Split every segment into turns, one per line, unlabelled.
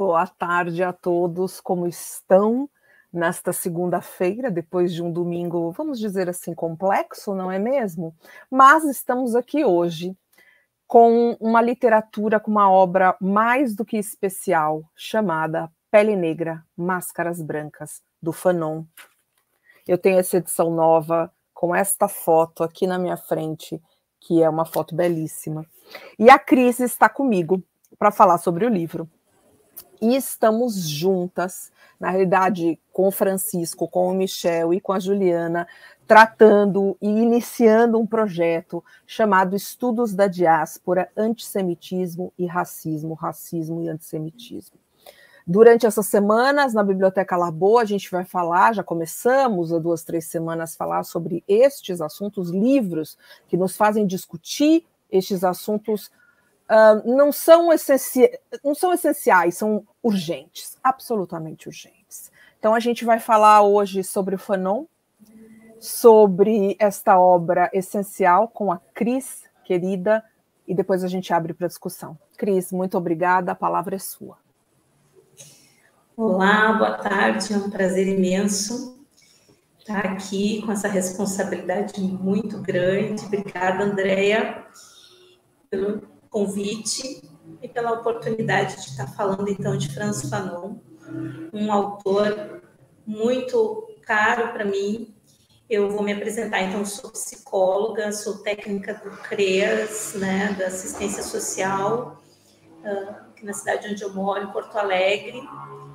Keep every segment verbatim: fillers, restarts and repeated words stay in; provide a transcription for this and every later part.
Boa tarde a todos, como estão nesta segunda-feira, depois de um domingo, vamos dizer assim, complexo, não é mesmo? Mas estamos aqui hoje com uma literatura, com uma obra mais do que especial, chamada Pele Negra, Máscaras Brancas, do Fanon. Eu tenho essa edição nova com esta foto aqui na minha frente, que é uma foto belíssima. E a Cris está comigo para falar sobre o livro. E estamos juntas, na realidade, com o Francisco, com o Michel e com a Juliana, tratando e iniciando um projeto chamado Estudos da Diáspora, Antissemitismo e Racismo, Racismo e Antissemitismo. Durante essas semanas, na Biblioteca Laboa, a gente vai falar, já começamos há duas, três semanas, falar sobre estes assuntos, livros que nos fazem discutir estes assuntos. Uh, não, são essenci... não são essenciais, são urgentes, absolutamente urgentes. Então, a gente vai falar hoje sobre o Fanon, sobre esta obra essencial com a Cris, querida, e depois a gente abre para discussão. Cris, muito obrigada, a palavra é sua.
Olá, boa tarde, é um prazer imenso estar aqui com essa responsabilidade muito grande. Obrigada, Andréia, pelo convite e pela oportunidade de estar falando, então, de Frantz Fanon, um autor muito caro para mim. Eu vou me apresentar, então, sou psicóloga, sou técnica do CREAS, né, da assistência social, aqui na cidade onde eu moro, em Porto Alegre,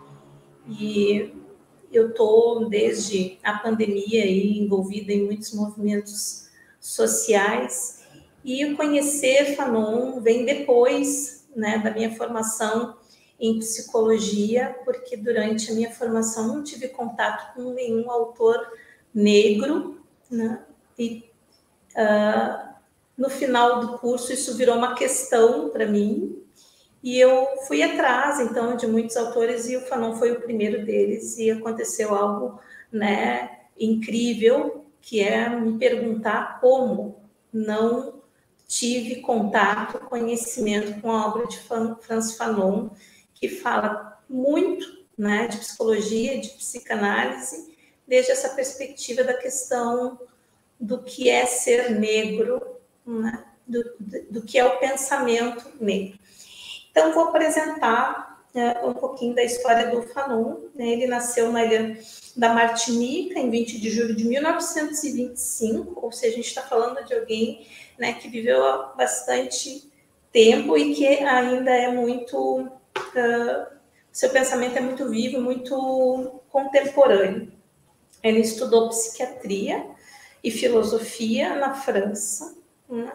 e eu estou, desde a pandemia, aí, envolvida em muitos movimentos sociais. E o conhecer Fanon vem depois, né, da minha formação em psicologia, porque durante a minha formação não tive contato com nenhum autor negro, né, e uh, no final do curso isso virou uma questão para mim, e eu fui atrás, então, de muitos autores, e o Fanon foi o primeiro deles, e aconteceu algo, né, incrível, que é me perguntar como não tive contato, conhecimento com a obra de Frantz Fanon, que fala muito, né, de psicologia, de psicanálise, desde essa perspectiva da questão do que é ser negro, né, do, do, do que é o pensamento negro. Então, vou apresentar é, um pouquinho da história do Fanon. Né? Ele nasceu na ilha da Martinica, em vinte de julho de mil novecentos e vinte e cinco, ou seja, a gente está falando de alguém, né, que viveu há bastante tempo e que ainda é muito... Uh, seu pensamento é muito vivo, muito contemporâneo. Ele estudou psiquiatria e filosofia na França, né?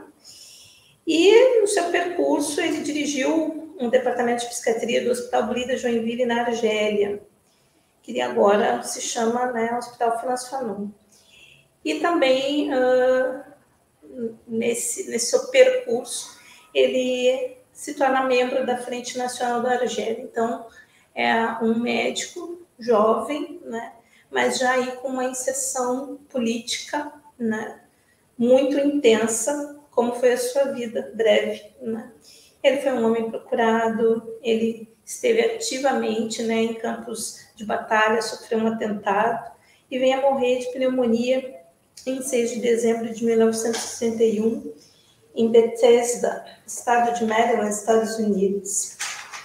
E no seu percurso ele dirigiu um departamento de psiquiatria do Hospital Blida Joinville, na Argélia, que agora se chama, né, Hospital Frantz Fanon. E também, uh, nesse, nesse seu percurso, ele se torna membro da Frente Nacional da Argélia. Então, é um médico jovem, né, mas já aí com uma inserção política, né, muito intensa, como foi a sua vida breve, né? Ele foi um homem procurado, ele esteve ativamente, né, em campos de batalha, sofreu um atentado e veio a morrer de pneumonia em seis de dezembro de mil novecentos e sessenta e um, em Bethesda, estado de Maryland, Estados Unidos,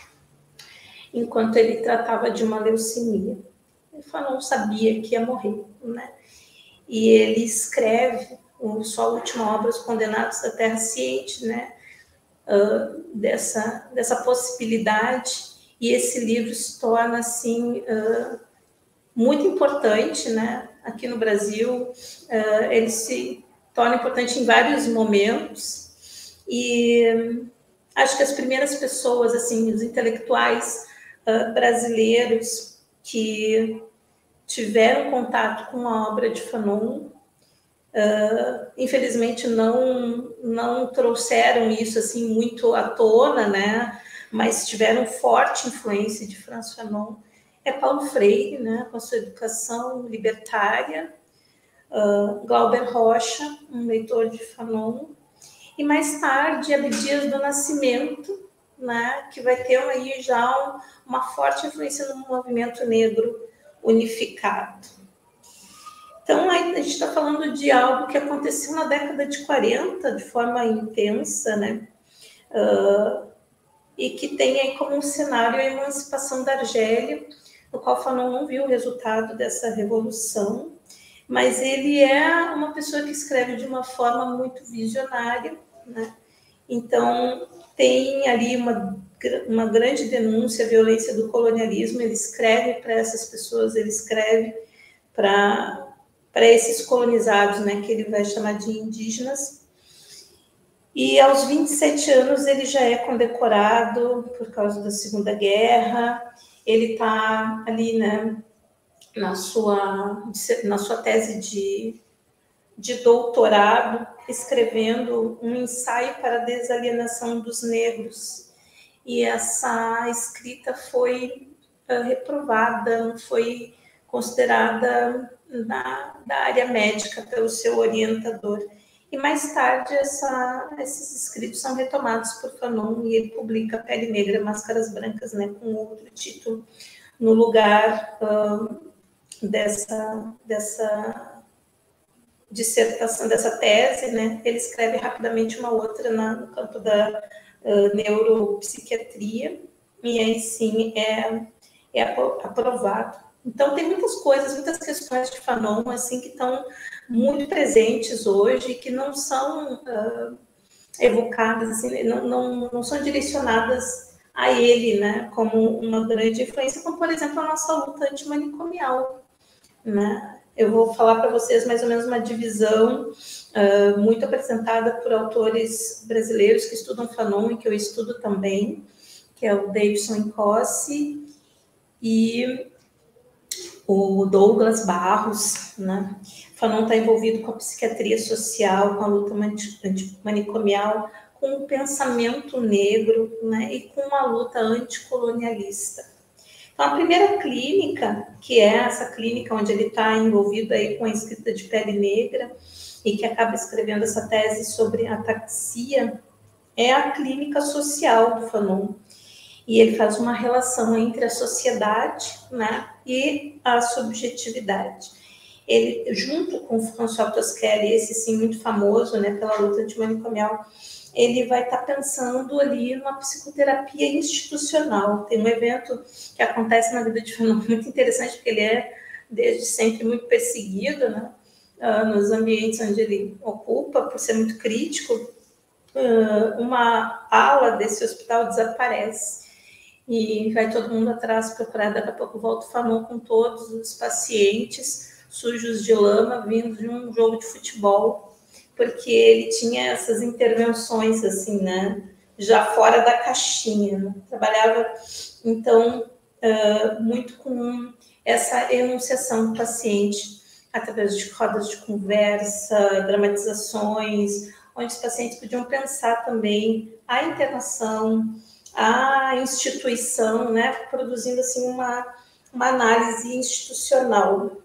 enquanto ele tratava de uma leucemia. Ele falou, não sabia que ia morrer, né? E ele escreve sua última obra, Os Condenados da Terra, ciente, né, uh, dessa, dessa possibilidade, e esse livro se torna, assim, uh, muito importante, né, aqui no Brasil. Uh, ele se torna importante em vários momentos, e acho que as primeiras pessoas, assim, os intelectuais uh, brasileiros que tiveram contato com a obra de Fanon, Uh, infelizmente não, não trouxeram isso assim muito à tona, né? Mas tiveram forte influência de Frantz Fanon. É Paulo Freire, né? Com a sua educação libertária, uh, Glauber Rocha, um leitor de Fanon, e mais tarde Abdias do Nascimento, né, que vai ter aí já um, uma forte influência no movimento negro unificado. Então, a gente está falando de algo que aconteceu na década de quarenta, de forma intensa, né, uh, e que tem aí como um cenário a emancipação da Argélia, no qual Fanon não viu o resultado dessa revolução, mas ele é uma pessoa que escreve de uma forma muito visionária, né? Então, tem ali uma, uma grande denúncia à violência do colonialismo, ele escreve para essas pessoas, ele escreve para, para esses colonizados, né, que ele vai chamar de indígenas. E aos vinte e sete anos ele já é condecorado por causa da Segunda Guerra, ele está ali, né, na sua, na sua tese de, de doutorado, escrevendo um ensaio para a desalienação dos negros. E essa escrita foi uh, reprovada, não foi considerada na, da área médica pelo seu orientador. E mais tarde essa, esses escritos são retomados por Fanon e ele publica Pele Negra, Máscaras Brancas, né, com outro título, no lugar uh, dessa, dessa dissertação, dessa tese, né, ele escreve rapidamente uma outra na, no campo da uh, neuropsiquiatria, e aí sim é, é aprovado. Então, tem muitas coisas, muitas questões de Fanon, assim, que estão muito presentes hoje, que não são uh, evocadas, assim, não, não, não são direcionadas a ele, né, como uma grande influência, como, por exemplo, a nossa luta antimanicomial, né? Eu vou falar para vocês mais ou menos uma divisão uh, muito apresentada por autores brasileiros que estudam Fanon e que eu estudo também, que é o Davidson Incossi e o Douglas Barros, né? Fanon está envolvido com a psiquiatria social, com a luta antimanicomial, com o pensamento negro, né? E com uma luta anticolonialista. Então, a primeira clínica, que é essa clínica onde ele está envolvido aí com a escrita de Pele Negra e que acaba escrevendo essa tese sobre ataxia, é a clínica social do Fanon. E ele faz uma relação entre a sociedade, né, e a subjetividade. Ele, junto com François Tosquelles, esse sim muito famoso, né, pela luta antimanicomial, ele vai estar pensando ali numa psicoterapia institucional. Tem um evento que acontece na vida de Fanon muito interessante, porque ele é desde sempre muito perseguido, né, nos ambientes onde ele ocupa, por ser muito crítico. Uma ala desse hospital desaparece. E vai todo mundo atrás procurar, daqui a pouco volta o Fanon com todos os pacientes sujos de lama, vindo de um jogo de futebol, porque ele tinha essas intervenções, assim, né, já fora da caixinha, né? Trabalhava, então, uh, muito com essa enunciação do paciente, através de rodas de conversa, dramatizações, onde os pacientes podiam pensar também a internação, a instituição, né, produzindo assim uma, uma análise institucional.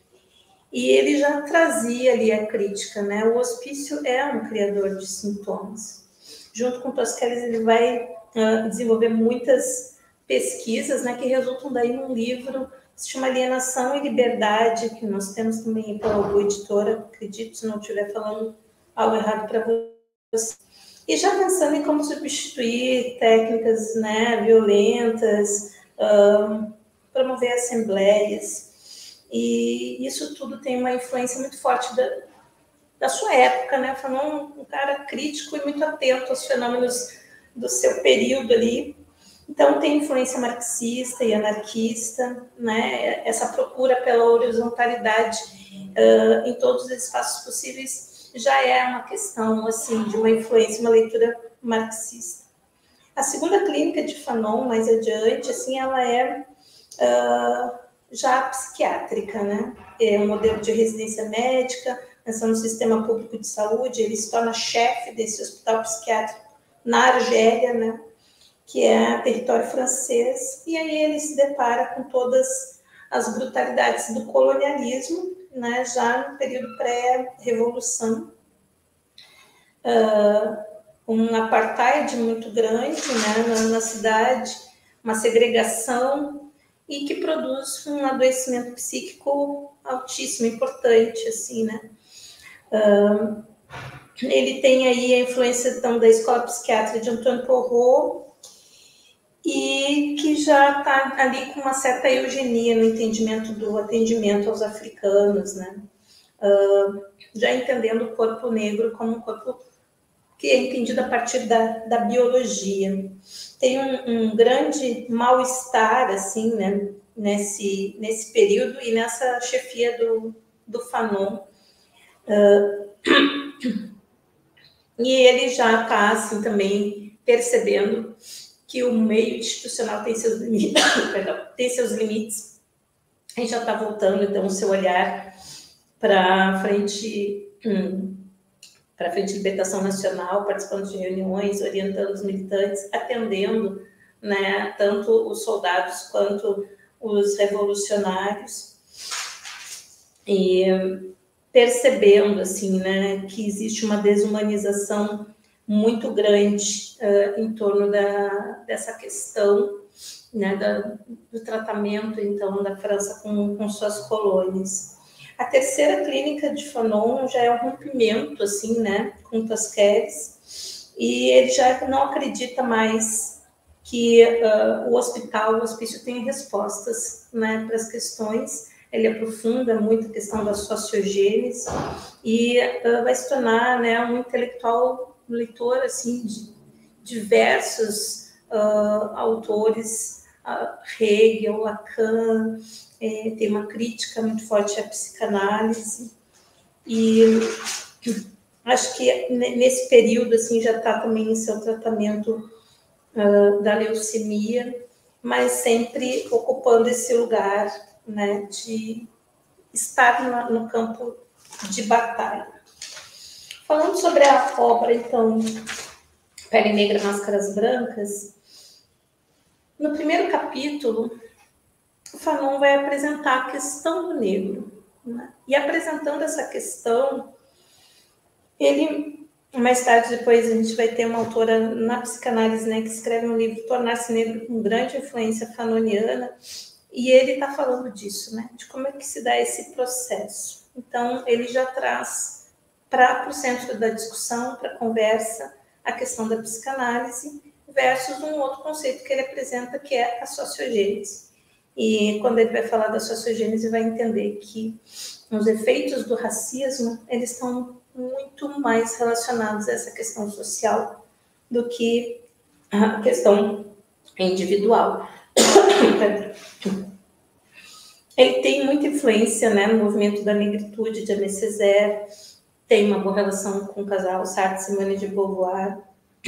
E ele já trazia ali a crítica, né? O hospício é um criador de sintomas. Junto com Tosquelles, ele vai uh, desenvolver muitas pesquisas, né, que resultam daí num livro que se chama Alienação e Liberdade, que nós temos também pela Boa Editora, acredito, se não estiver falando algo errado para você. E já pensando em como substituir técnicas, né, violentas, uh, promover assembleias. E isso tudo tem uma influência muito forte da, da sua época, né? Fanon, um cara crítico e muito atento aos fenômenos do seu período ali. Então, tem influência marxista e anarquista, né? Essa procura pela horizontalidade uh, em todos os espaços possíveis já é uma questão, assim, de uma influência, uma leitura marxista. A segunda clínica de Fanon, mais adiante, assim, ela é uh, já psiquiátrica, né? É um modelo de residência médica, pensando no sistema público de saúde, ele se torna chefe desse hospital psiquiátrico na Argélia, né? Que é território francês, e aí ele se depara com todas as brutalidades do colonialismo, né, já no período pré-revolução. Uh, um apartheid muito grande, né, na, na cidade, uma segregação, e que produz um adoecimento psíquico altíssimo, importante, assim, né. Uh, ele tem aí a influência, então, da escola psiquiátrica de Antoine Porot, e que já está ali com uma certa eugenia no entendimento do atendimento aos africanos, né? Uh, já entendendo o corpo negro como um corpo que é entendido a partir da, da biologia. Tem um, um grande mal-estar, assim, né, nesse, nesse período e nessa chefia do, do Fanon. Uh, e ele já está, assim, também percebendo que o meio institucional tem seus limites, perdão, tem seus limites. A gente já está voltando, então, o seu olhar para a frente, hum, para a Frente de Libertação Nacional, participando de reuniões, orientando os militantes, atendendo, né, tanto os soldados quanto os revolucionários, e percebendo, assim, né, que existe uma desumanização muito grande uh, em torno da, dessa questão, né, da, do tratamento, então, da França com, com suas colônias. A terceira clínica de Fanon já é um rompimento, assim, né, com Tosquelles, e ele já não acredita mais que uh, o hospital, o hospício tem respostas, né, para as questões. Ele aprofunda muito a questão da sociogênese e uh, vai se tornar, né, um intelectual leitor, assim, de diversos uh, autores, uh, Hegel, Lacan, é, tem uma crítica muito forte à psicanálise, e acho que nesse período, assim, já está também em seu tratamento uh, da leucemia, mas sempre ocupando esse lugar, né, de estar no campo de batalha. Falando sobre a obra, então, Pele Negra, Máscaras Brancas, no primeiro capítulo, o Fanon vai apresentar a questão do negro, né? E apresentando essa questão, ele, mais tarde, depois, a gente vai ter uma autora na psicanálise, né, que escreve um livro, Tornar-se Negro, com grande influência fanoniana, e ele está falando disso, né, de como é que se dá esse processo. Então, ele já traz para o centro da discussão, para a conversa, a questão da psicanálise versus um outro conceito que ele apresenta, que é a sociogênese. E quando ele vai falar da sociogênese, vai entender que os efeitos do racismo, eles estão muito mais relacionados a essa questão social do que a questão individual. Ele tem muita influência, né, no movimento da negritude de Aimé Césaire, tem uma boa relação com o casal Sartre e Simone de Beauvoir,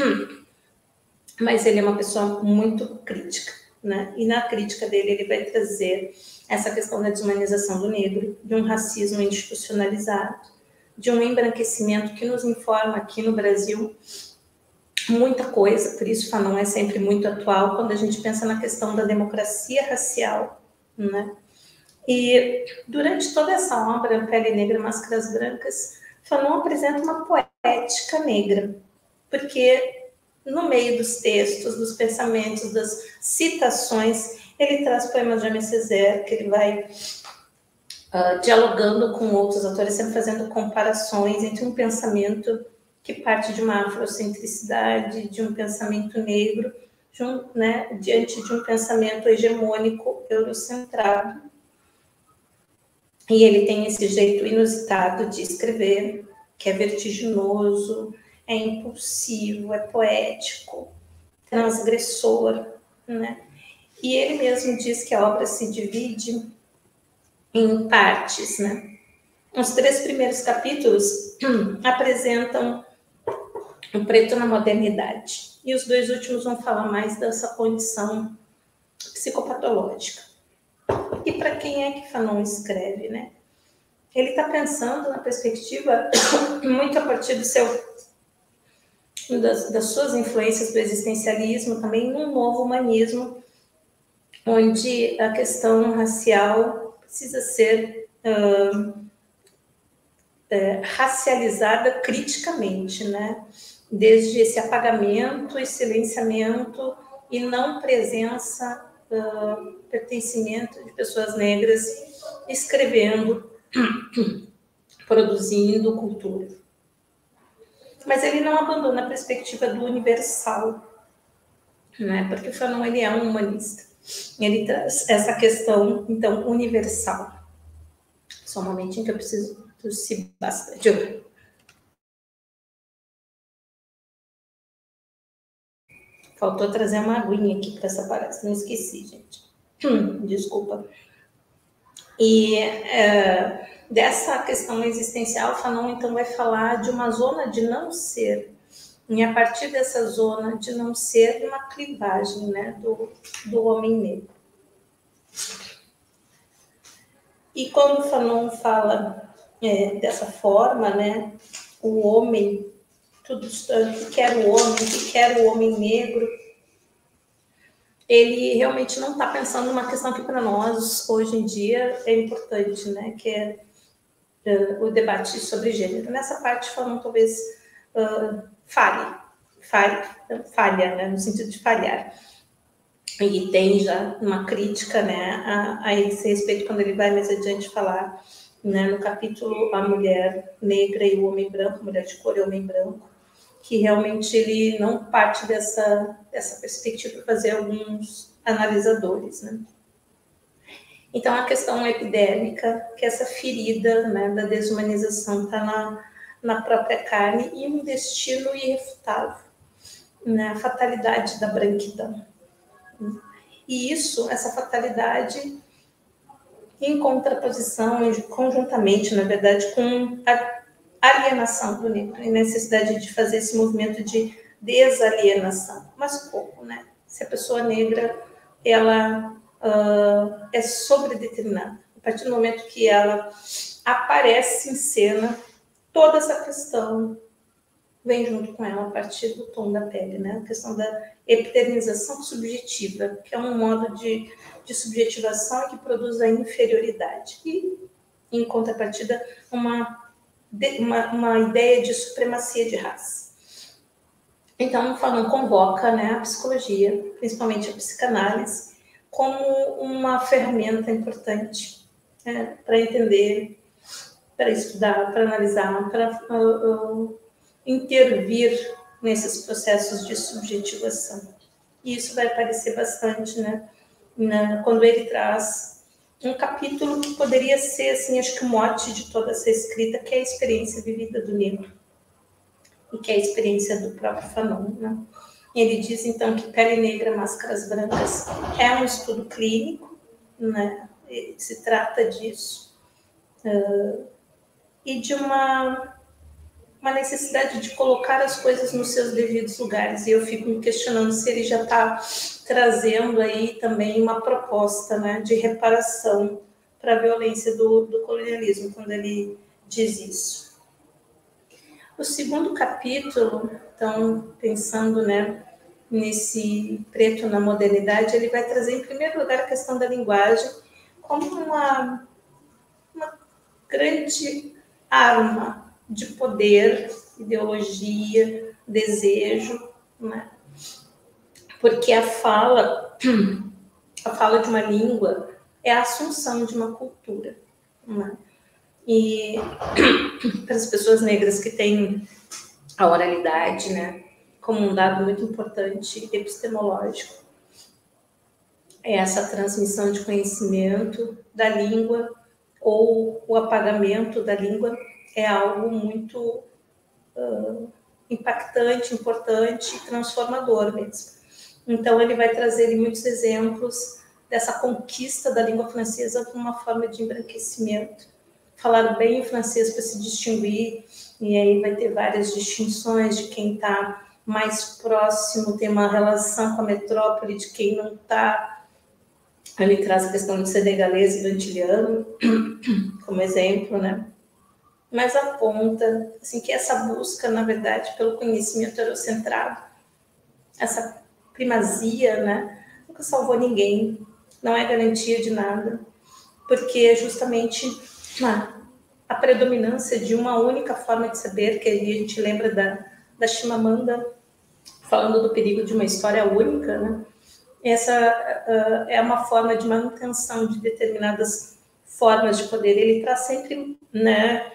mas ele é uma pessoa muito crítica, né? E na crítica dele ele vai trazer essa questão da desumanização do negro, de um racismo institucionalizado, de um embranquecimento que nos informa aqui no Brasil muita coisa, por isso Fanon é sempre muito atual quando a gente pensa na questão da democracia racial, né? E durante toda essa obra, Pele Negra, Máscaras Brancas, Fanon apresenta uma poética negra, porque no meio dos textos, dos pensamentos, das citações, ele traz poemas de Aimé Césaire, que ele vai uh, dialogando com outros autores, sempre fazendo comparações entre um pensamento que parte de uma afrocentricidade, de um pensamento negro, de um, né, diante de um pensamento hegemônico eurocentrado. E ele tem esse jeito inusitado de escrever, que é vertiginoso, é impulsivo, é poético, transgressor, né? E ele mesmo diz que a obra se divide em partes, né? Os três primeiros capítulos apresentam o preto na modernidade, e os dois últimos vão falar mais dessa condição psicopatológica. E para quem é que Fanon escreve, né? Ele está pensando na perspectiva muito a partir do seu, das, das suas influências do existencialismo, também num novo humanismo, onde a questão racial precisa ser uh, é, racializada criticamente, né? desde esse apagamento e silenciamento e não presença, uh, pertencimento de pessoas negras escrevendo, produzindo cultura. Mas ele não abandona a perspectiva do universal, né? Porque o Fanon, ele é um humanista. Ele traz essa questão, então, universal. Só um momentinho que eu preciso tossir bastante. Faltou trazer uma aguinha aqui para essa palestra, não esqueci, gente. Hum, desculpa. E é, dessa questão existencial, Fanon, então, vai falar de uma zona de não ser. E a partir dessa zona de não ser, uma clivagem, né, do, do homem negro. E quando Fanon fala é, dessa forma, né, o homem, tudo que quer o homem, que quer o homem negro, ele realmente não está pensando numa questão que para nós, hoje em dia, é importante, né, que é uh, o debate sobre gênero. Nessa parte, Fanon talvez uh, falhe, falhe, falha, né, no sentido de falhar. E tem já uma crítica, né, a, a esse respeito, quando ele vai mais adiante falar, né, no capítulo A Mulher Negra e o Homem Branco, Mulher de Cor e Homem Branco, que realmente ele não parte dessa, dessa perspectiva para fazer alguns analisadores, né. Então, a questão epidérmica, que essa ferida, né, da desumanização está na, na própria carne, e um destino irrefutável, né, a fatalidade da branquidão. E isso, essa fatalidade, em contraposição, conjuntamente, na verdade, com a alienação do negro, a necessidade de fazer esse movimento de desalienação. Mas como, né? Se a pessoa negra, ela uh, é sobredeterminada. A partir do momento que ela aparece em cena, toda essa questão vem junto com ela a partir do tom da pele, né? A questão da epidermização subjetiva, que é um modo de, de subjetivação que produz a inferioridade. E, em contrapartida, uma, uma, uma ideia de supremacia de raça. Então, o Fanon convoca, né, a psicologia, principalmente a psicanálise, como uma ferramenta importante, né, para entender, para estudar, para analisar, para uh, uh, intervir nesses processos de subjetivação. E isso vai aparecer bastante, né, na, quando ele traz um capítulo que poderia ser, assim, acho que o mote de toda essa escrita, que é a experiência vivida do negro, e que é a experiência do próprio Fanon, né? Ele diz, então, que Pele Negra, Máscaras Brancas é um estudo clínico, né? Se trata disso, uh, e de uma, uma necessidade de colocar as coisas nos seus devidos lugares. E eu fico me questionando se ele já está trazendo aí também uma proposta, né, de reparação para a violência do, do colonialismo, quando ele diz isso. O segundo capítulo, então, pensando, né, nesse preto na modernidade, ele vai trazer, em primeiro lugar, a questão da linguagem como uma, uma grande arma de poder, ideologia, desejo, né? Porque a fala, a fala de uma língua é a assunção de uma cultura, né? E para as pessoas negras que têm a oralidade, né, como um dado muito importante epistemológico, é essa transmissão de conhecimento da língua ou o apagamento da língua é algo muito uh, impactante, importante e transformador mesmo. Então, ele vai trazer muitos exemplos dessa conquista da língua francesa como uma forma de embranquecimento. Falar bem o francês para se distinguir, e aí vai ter várias distinções de quem está mais próximo, tem uma relação com a metrópole, de quem não está. Ele traz a questão do senegalês e do antiliano como exemplo, né? Mas aponta assim, que essa busca, na verdade, pelo conhecimento eurocentrado, essa primazia, né, nunca salvou ninguém, não é garantia de nada, porque é justamente a, a predominância de uma única forma de saber, que a gente lembra da, da Chimamanda, falando do perigo de uma história única, né? Essa uh, é uma forma de manutenção de determinadas formas de poder. Ele traz sempre, né,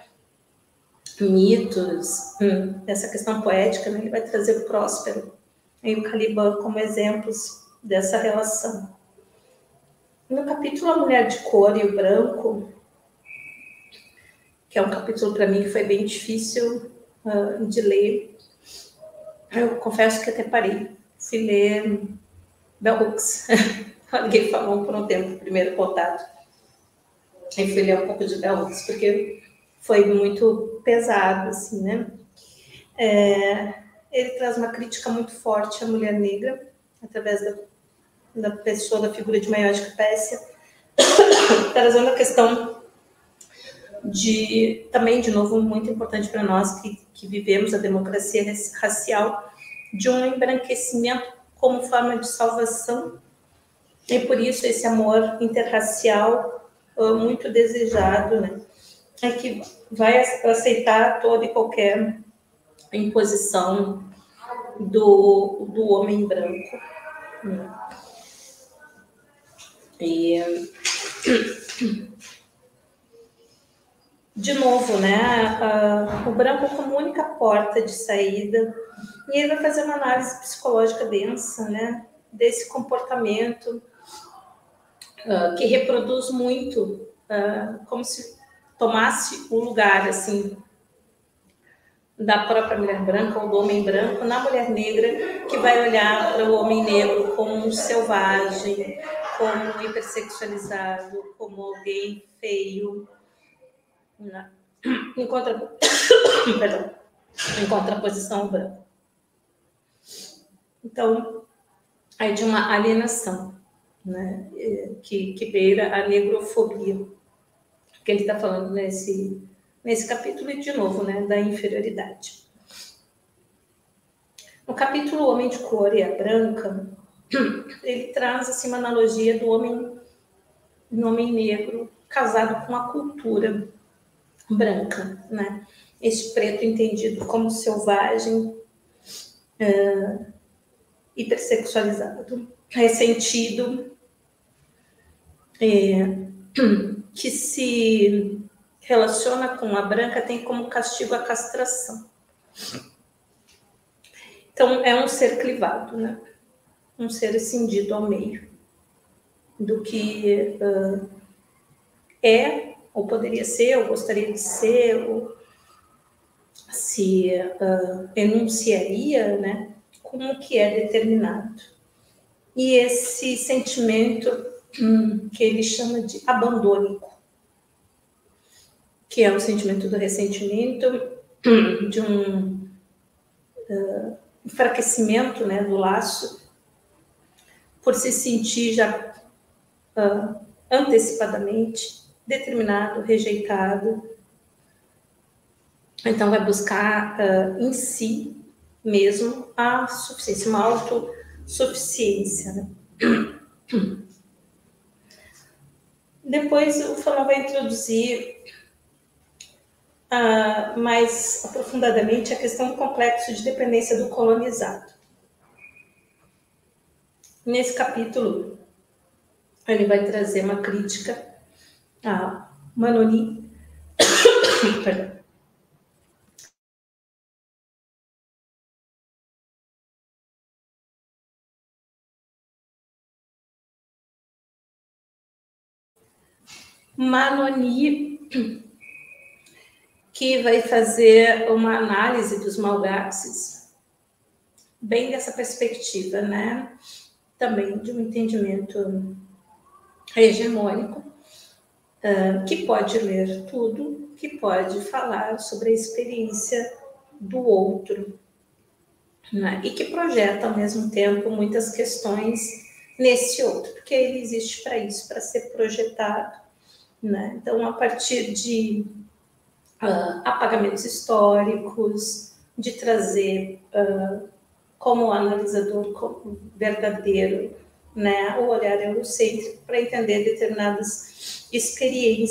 mitos, hum, essa questão poética, né? Ele vai trazer o Próspero e o Caliban como exemplos dessa relação. No capítulo A Mulher de Cor e o Branco, que é um capítulo para mim que foi bem difícil uh, de ler, eu confesso que até parei. Fui ler Bell Hooks. Alguém falou por um tempo, primeiro contato. E fui ler um pouco de Bell Hooks, porque foi muito pesado, assim, né? É, ele traz uma crítica muito forte à mulher negra, através da, da pessoa, da figura de Maior de Capécia, trazendo a questão de, também, de novo, muito importante para nós que, que vivemos a democracia racial, de um embranquecimento como forma de salvação, e por isso esse amor interracial uh, muito desejado, né? É que vai aceitar toda e qualquer imposição do, do homem branco. Né? E, de novo, né, uh, o branco como única porta de saída, e ele vai fazer uma análise psicológica densa, né, desse comportamento uh, que reproduz muito, uh, como se tomasse o lugar, assim, da própria mulher branca ou do homem branco na mulher negra, que vai olhar para o homem negro como um selvagem, como um hipersexualizado, como alguém feio, né? Em, contra... Perdão. Em contraposição ao branco. Então, é de uma alienação, né? que, que beira a negrofobia, que ele está falando nesse, nesse capítulo, e de novo, né, da inferioridade. No capítulo Homem de Cor e a Branca, ele traz assim, uma analogia do homem, do homem negro casado com a cultura branca, né? Este preto entendido como selvagem, uh, hipersexualizado, ressentido, é, que se relaciona com a branca, tem como castigo a castração. Então, é um ser clivado, né? Um ser cindido ao meio do que uh, é, ou poderia ser, ou gostaria de ser, ou se uh, enunciaria, né, como que é determinado. E esse sentimento hum, que ele chama de abandônico, que é o sentimento do ressentimento, de um uh, enfraquecimento, né, do laço, por se sentir já uh, antecipadamente determinado, rejeitado. Então, vai buscar uh, em si mesmo a suficiência, uma autossuficiência, né? Depois, o Fanon vai introduzir uh, mais aprofundadamente a questão do complexo de dependência do colonizado. Nesse capítulo, ele vai trazer uma crítica a Manoni, perdão, Manoni, que vai fazer uma análise dos Malgaches, bem dessa perspectiva, né? Também de um entendimento hegemônico, uh, que pode ler tudo, que pode falar sobre a experiência do outro, né? E que projeta, ao mesmo tempo, muitas questões nesse outro, porque ele existe para isso, para ser projetado. Né? Então, a partir de uh, apagamentos históricos, de trazer uh, como analisador como verdadeiro, né, o olhar eurocêntrico para entender determinadas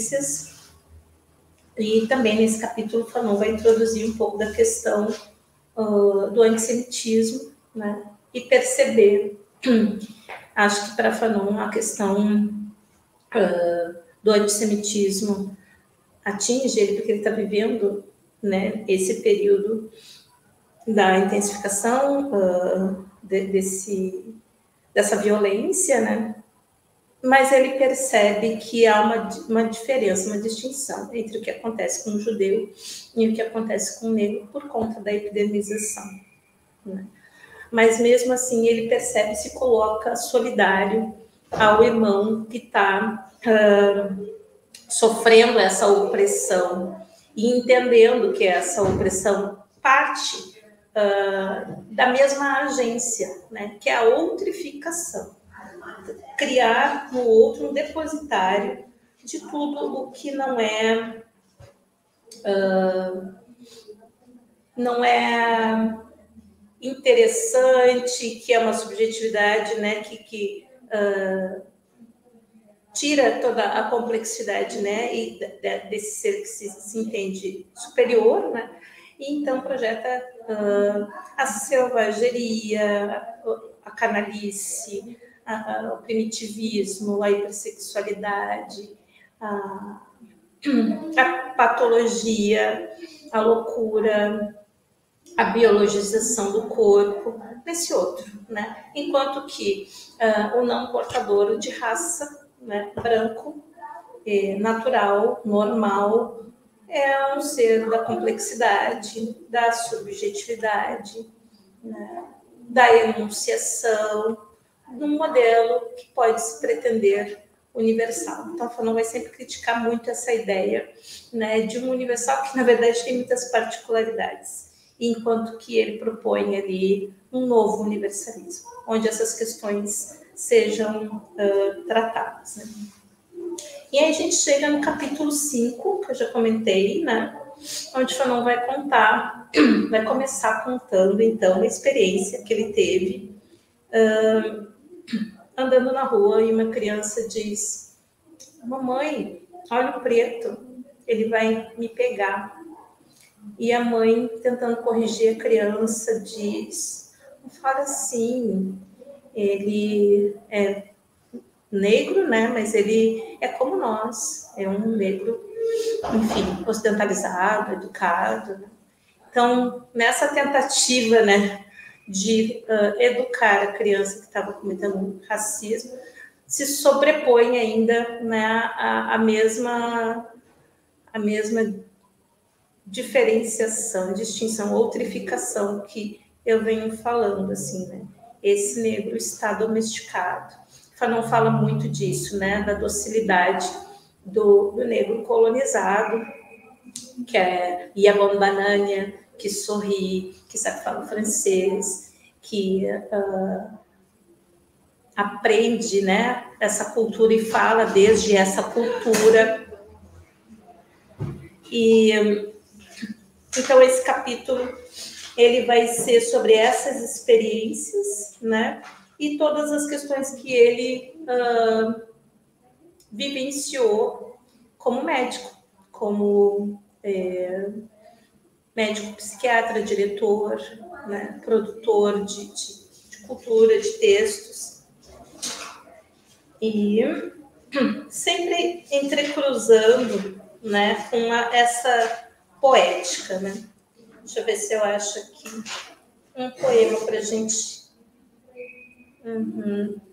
experiências. E também nesse capítulo, Fanon vai introduzir um pouco da questão uh, do antissemitismo, né? E perceber, acho que para Fanon a questão uh, do antissemitismo atinge ele porque ele está vivendo, né, esse período da intensificação uh, de, desse, dessa violência, né? Mas ele percebe que há uma, uma diferença, uma distinção entre o que acontece com o judeu e o que acontece com o negro por conta da epidemização, né? Mas mesmo assim ele percebe e se coloca solidário ao irmão que está uh, sofrendo essa opressão e entendendo que essa opressão parte uh, da mesma agência, né, que é a outrificação. Criar no outro um depositário de tudo o que não é uh, não é interessante, que é uma subjetividade, né, que, que uh, tira toda a complexidade, né, e desse ser que se, se entende superior, né, e então projeta uh, a selvageria, a, a canalice, a, a, o primitivismo, a hipersexualidade, a, a patologia, a loucura, a biologização do corpo, nesse outro, né? Enquanto que uh, o não portador de raça, né, branco, eh, natural, normal, é um ser da complexidade, da subjetividade, né, da enunciação, de um modelo que pode se pretender universal. Então, Fanon vai sempre criticar muito essa ideia, né, de um universal que, na verdade, tem muitas particularidades, enquanto que ele propõe ali um novo universalismo, onde essas questões sejam uh, tratadas, né? E aí a gente chega no capítulo cinco, que eu já comentei, né, onde Fanon vai contar, vai começar contando, então, a experiência que ele teve uh, andando na rua e uma criança diz: mamãe, olha o preto, ele vai me pegar. E a mãe, tentando corrigir a criança, diz: não fala assim, ele é negro, né? Mas ele é como nós, é um negro, enfim, ocidentalizado, educado. Então, nessa tentativa, né, de uh, educar a criança que estava cometendo racismo, se sobrepõe ainda, né, a, a mesma a mesma diferenciação, distinção, outrificação que eu venho falando, assim, né? Esse negro está domesticado. Fanon fala muito disso, né? Da docilidade do, do negro colonizado, que é Yabon Banania, que sorri, que sabe falar francês, que uh, aprende, né, essa cultura e fala desde essa cultura. E então esse capítulo ele vai ser sobre essas experiências, né, e todas as questões que ele uh, vivenciou como médico, como é, médico psiquiatra, diretor, né, produtor de, de, de cultura, de textos. E sempre entrecruzando, né, com a, essa poética, né? Deixa eu ver se eu acho aqui um poema para a gente. Uhum.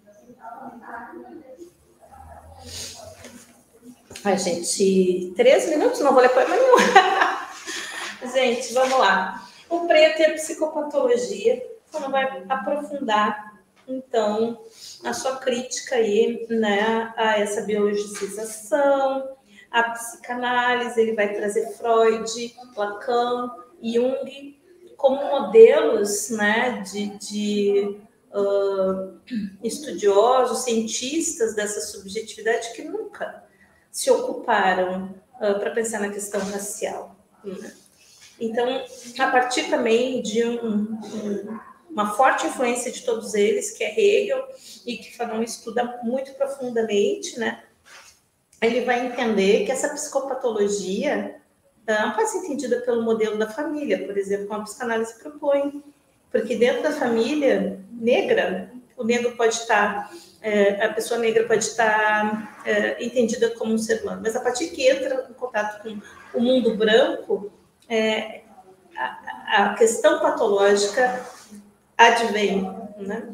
Ai, gente, três minutos, não vou ler poema nenhum. Gente, vamos lá. O preto e a psicopatologia, Fanon vai aprofundar, então, a sua crítica aí, né, a essa biologização, a psicanálise. Ele vai trazer Freud, Lacan, Jung como modelos, né, de, de uh, estudiosos, cientistas dessa subjetividade que nunca se ocuparam uh, para pensar na questão racial, né? Então, a partir também de um, um, uma forte influência de todos eles, que é Hegel, e que Fanon estuda muito profundamente, né? Ele vai entender que essa psicopatologia não pode ser entendida pelo modelo da família, por exemplo, como a psicanálise propõe. Porque dentro da família negra, o negro pode estar, é, a pessoa negra pode estar é, entendida como um ser humano, mas a partir que entra em contato com o mundo branco, é, a, a questão patológica advém, né?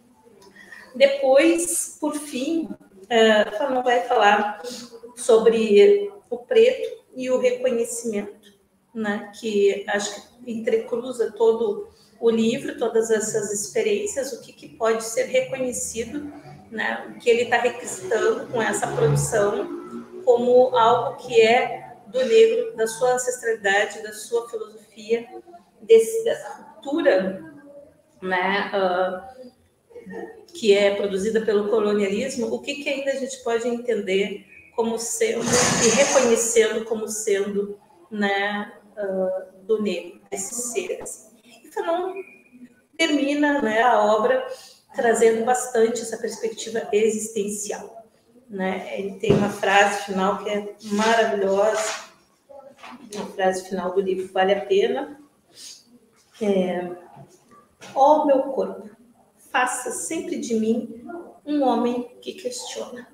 Depois, por fim, uh, Fanon vai falar sobre o preto e o reconhecimento, né? Que acho que entrecruza todo o livro, todas essas experiências, o que, que pode ser reconhecido, né? O que ele está requisitando com essa produção como algo que é do negro, da sua ancestralidade, da sua filosofia, desse, dessa cultura, né? Uh, que é produzida pelo colonialismo, o que, que ainda a gente pode entender como sendo, e reconhecendo como sendo, né, uh, do negro, desses seres. E Fanon termina, né, a obra trazendo bastante essa perspectiva existencial. Né? Ele tem uma frase final que é maravilhosa, uma frase final do livro Vale a Pena, é: ó meu corpo, faça sempre de mim um homem que questiona.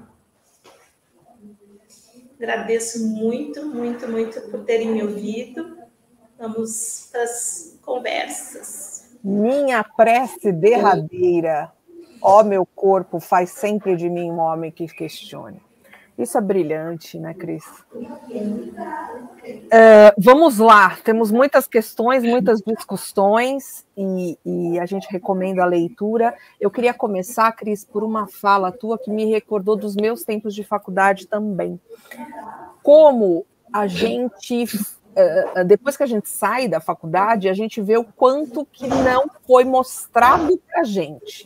Agradeço muito, muito, muito por terem me ouvido. Vamos para as conversas.
Minha prece derradeira. Ó meu corpo, faz sempre de mim um homem que questione. Isso é brilhante, né, Cris? Uh, vamos lá, temos muitas questões, muitas discussões, e, e a gente recomenda a leitura. Eu queria começar, Cris, por uma fala tua que me recordou dos meus tempos de faculdade também. Como a gente, uh, depois que a gente sai da faculdade, a gente vê o quanto que não foi mostrado para a gente.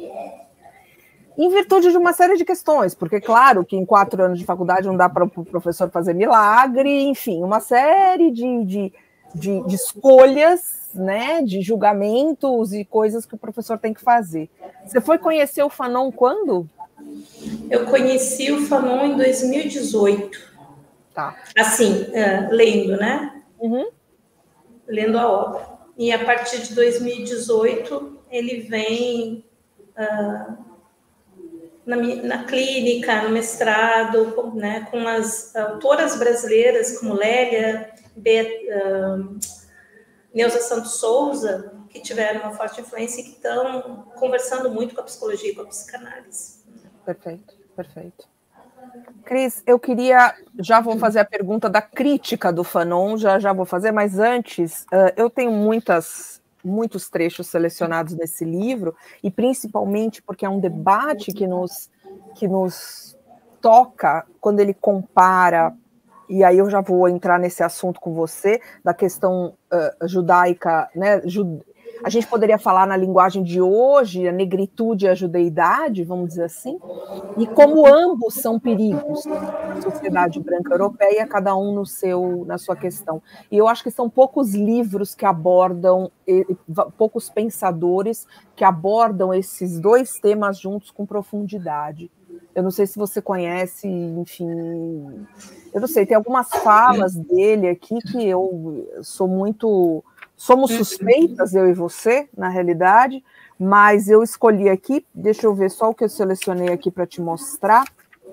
Em virtude de uma série de questões, porque, claro, que em quatro anos de faculdade não dá para o professor fazer milagre, enfim, uma série de, de, de, de escolhas, né, de julgamentos e coisas que o professor tem que fazer. Você foi conhecer o Fanon quando?
Eu conheci o Fanon em dois mil e dezoito.
Tá.
Assim, uh, lendo, né?
Uhum.
Lendo a obra. E a partir de dois mil e dezoito, ele vem... Uh, Na, na clínica, no mestrado, com, né, com as autoras brasileiras como Lélia, Be, uh, Neuza Santos Souza, que tiveram uma forte influência e que estão conversando muito com a psicologia e com a psicanálise.
Perfeito, perfeito. Cris, eu queria, já vou fazer a pergunta da crítica do Fanon, já, já vou fazer, mas antes, uh, eu tenho muitas... muitos trechos selecionados nesse livro, e principalmente porque é um debate que nos, que nos toca quando ele compara, e aí eu já vou entrar nesse assunto com você, da questão uh, judaica, né? Ju, a gente poderia falar na linguagem de hoje, a negritude e a judeidade, vamos dizer assim, e como ambos são perigos na sociedade branca europeia, cada um no seu, na sua questão. E eu acho que são poucos livros que abordam, poucos pensadores que abordam esses dois temas juntos com profundidade. Eu não sei se você conhece, enfim, eu não sei, tem algumas falas dele aqui que eu sou muito... Somos suspeitas, eu e você, na realidade, mas eu escolhi aqui, deixa eu ver só o que eu selecionei aqui para te mostrar,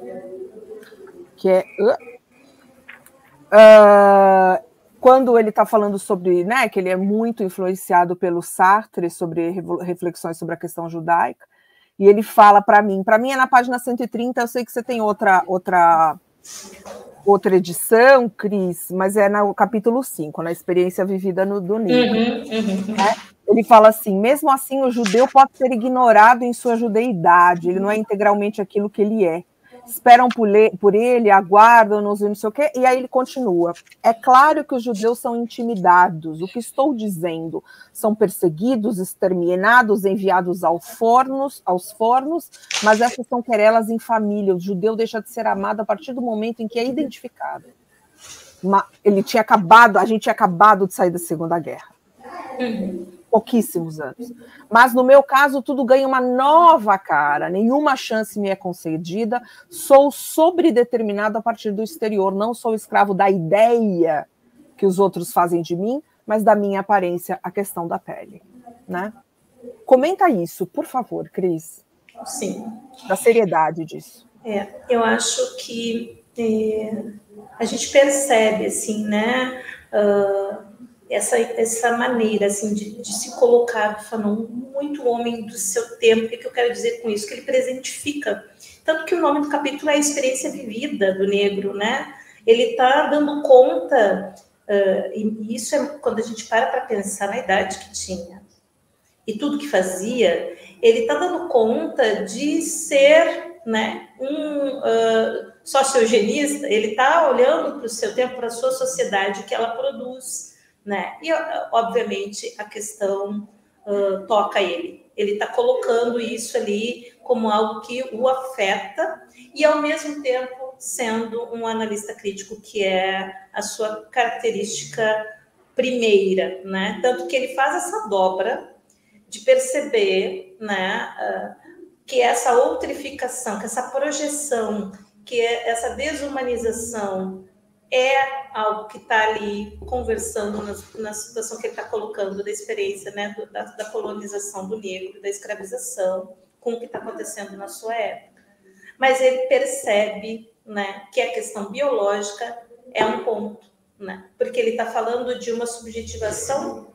que é... Uh, quando ele está falando sobre, né, que ele é muito influenciado pelo Sartre, sobre reflexões sobre a questão judaica, e ele fala para mim, para mim é na página cento e trinta, eu sei que você tem outra... outra outra edição, Cris, mas é no capítulo cinco, na experiência vivida no, do negro.
Uhum, uhum.
Né? Ele fala assim, mesmo assim o judeu pode ser ignorado em sua judeidade, ele não é integralmente aquilo que ele é. Esperam por, le, por ele, aguardam-nos e não sei o quê, e aí ele continua. É claro que os judeus são intimidados, o que estou dizendo? São perseguidos, exterminados, enviados aos fornos, aos fornos, mas essas são querelas em família. O judeu deixa de ser amado a partir do momento em que é identificado. Ele tinha acabado, a gente tinha acabado de sair da Segunda Guerra.
Uhum.
pouquíssimos anos. Mas, no meu caso, tudo ganha uma nova cara, nenhuma chance me é concedida, sou sobredeterminado a partir do exterior, não sou escravo da ideia que os outros fazem de mim, mas da minha aparência, a questão da pele, né? Comenta isso, por favor, Cris.
Sim.
Da seriedade disso.
É, eu acho que é, a gente percebe, assim, né, uh, essa, essa maneira, assim, de, de se colocar, falando muito homem do seu tempo. O que eu quero dizer com isso? Que ele presentifica. Tanto que o nome do capítulo é a experiência vivida do negro, né? Ele está dando conta, uh, e isso é quando a gente para para pensar na idade que tinha e tudo que fazia, ele está dando conta de ser, né, um uh, sociogenista. Ele está olhando para o seu tempo, para a sua sociedade, que ela produz, né? E, obviamente, a questão uh, toca ele. Ele está colocando isso ali como algo que o afeta e, ao mesmo tempo, sendo um analista crítico, que é a sua característica primeira, né? Tanto que ele faz essa dobra de perceber, né, uh, que essa outrificação, que essa projeção, que é essa desumanização é algo que está ali conversando na, na situação que ele está colocando da experiência, né, do, da, da colonização do negro, da escravização, com o que está acontecendo na sua época. Mas ele percebe, né, que a questão biológica é um ponto, né, porque ele está falando de uma subjetivação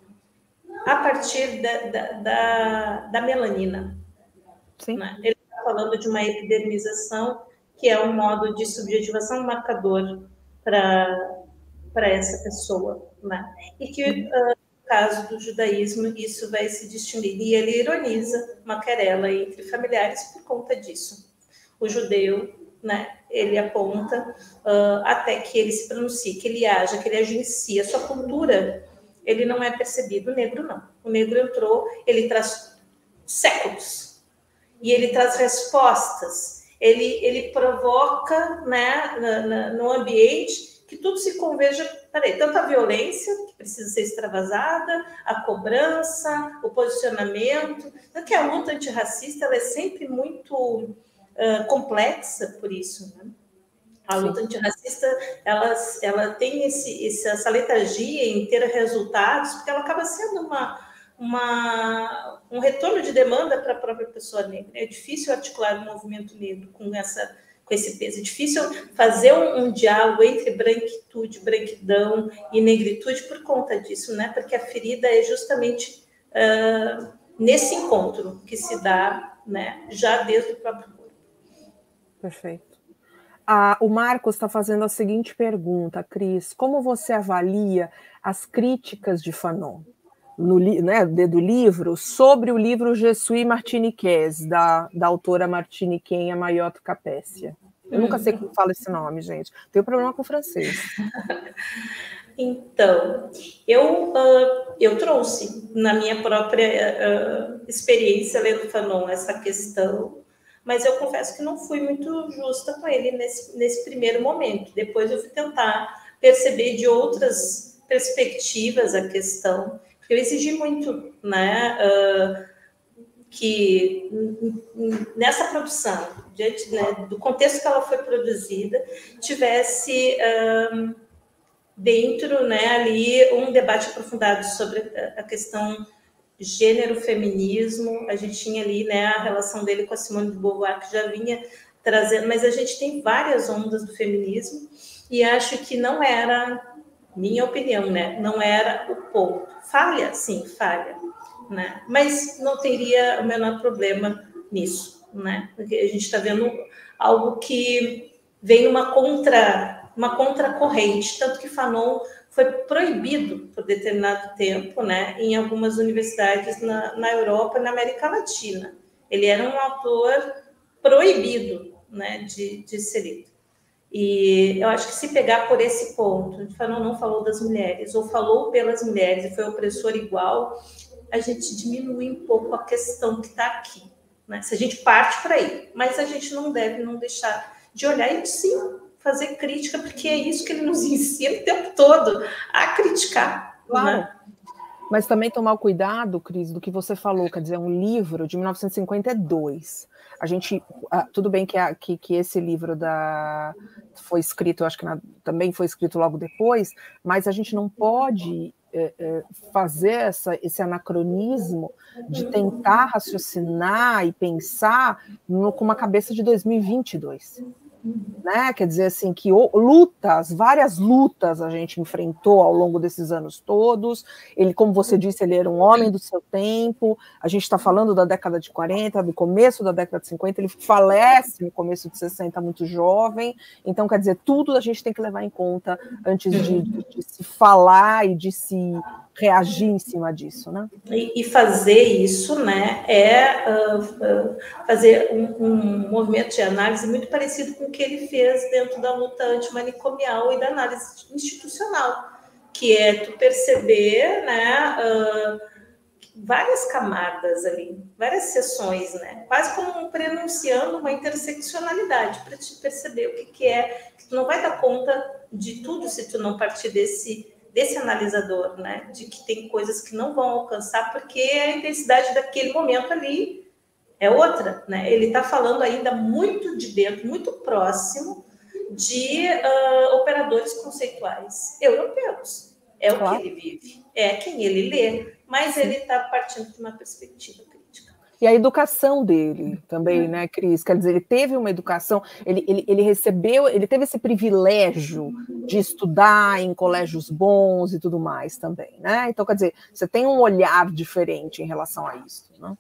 a partir da, da, da, da melanina.
Sim.
Né? Ele está falando de uma epidermização, que é um modo de subjetivação, um marcador para essa pessoa. Né? E que, uh, no caso do judaísmo, isso vai se distinguir. E ele ironiza uma querela entre familiares por conta disso. O judeu, né, ele aponta uh, até que ele se pronuncie, que ele haja, que ele agencie a sua cultura. Ele não é percebido, o negro não. O negro entrou, ele traz séculos, e ele traz respostas, ele, ele provoca, né, na, na, no ambiente que tudo se converja, peraí, tanto a violência, que precisa ser extravasada, a cobrança, o posicionamento, tanto que a luta antirracista ela é sempre muito uh, complexa por isso, né? A luta antirracista, ela, ela tem esse, essa letargia em ter resultados, porque ela acaba sendo uma, uma, um retorno de demanda para a própria pessoa negra. É difícil articular um movimento negro com, essa, com esse peso. É difícil fazer um, um diálogo entre branquitude, branquidão e negritude por conta disso, né? Porque a ferida é justamente uh, nesse encontro que se dá, né, já desde o próprio corpo.
Perfeito. Ah, o Marcos está fazendo a seguinte pergunta, Cris: como você avalia as críticas de Fanon, no, né, do livro, sobre o livro Je suis martiniquaise, da, da autora martiniquenha Mayotte Capécia? Eu hum. nunca sei como fala esse nome, gente. Tenho problema com o francês.
Então, eu, uh, eu trouxe na minha própria uh, experiência lendo Fanon essa questão, mas eu confesso que não fui muito justa com ele nesse, nesse primeiro momento. Depois eu fui tentar perceber de outras perspectivas a questão. Eu exigi muito, né, uh, que nessa produção, diante, né, do contexto que ela foi produzida, tivesse uh, dentro, né, ali um debate aprofundado sobre a questão gênero, feminismo. A gente tinha ali, né, a relação dele com a Simone de Beauvoir, que já vinha trazendo, mas a gente tem várias ondas do feminismo, e acho que não era, minha opinião, né, não era o ponto. Falha, sim, falha, né, mas não teria o menor problema nisso, né, porque a gente está vendo algo que vem uma contra, uma contracorrente, tanto que Fanon foi proibido por determinado tempo, né, em algumas universidades na, na Europa e na América Latina. Ele era um autor proibido, né, de, de ser lido. E eu acho que se pegar por esse ponto, Fanon não falou das mulheres, ou falou pelas mulheres e foi opressor igual, a gente diminui um pouco a questão que está aqui, né? Se a gente parte para aí, mas a gente não deve não deixar de olhar e sim fazer crítica, porque é isso que ele nos ensina o tempo todo, a criticar.
Claro.
Né?
Mas também tomar o cuidado, Cris, do que você falou, quer dizer, é um livro de mil novecentos e cinquenta e dois. A gente, tudo bem que, a, que, que esse livro da, foi escrito, eu acho que na, também foi escrito logo depois, mas a gente não pode é, é, fazer essa, esse anacronismo de tentar raciocinar e pensar no, com uma cabeça de dois mil e vinte e dois. Né? Quer dizer assim, que lutas, várias lutas a gente enfrentou ao longo desses anos todos. Ele, como você disse, ele era um homem do seu tempo. A gente está falando da década de quarenta, do começo da década de cinquenta, ele falece no começo de sessenta, muito jovem. Então, quer dizer, tudo a gente tem que levar em conta antes de, de, de se falar e de se reagir em cima disso, né?
E, e fazer isso, né, é uh, uh, fazer um, um movimento de análise muito parecido com o que ele fez dentro da luta antimanicomial e da análise institucional, que é tu perceber, né, uh, várias camadas ali, várias seções, né, quase como prenunciando uma interseccionalidade para te perceber o que, que é, que tu não vai dar conta de tudo se tu não partir desse desse analisador, né, de que tem coisas que não vão alcançar porque a intensidade daquele momento ali é outra, né? Ele está falando ainda muito de dentro, muito próximo de uh, operadores conceituais europeus. É claro. O que ele vive, é quem ele lê, mas Sim. ele está partindo de uma perspectiva crítica.
E a educação dele também, né, Cris? Quer dizer, ele teve uma educação, ele, ele, ele recebeu, ele teve esse privilégio de estudar em colégios bons e tudo mais também, né? Então, quer dizer, você tem um olhar diferente em relação a isso, né?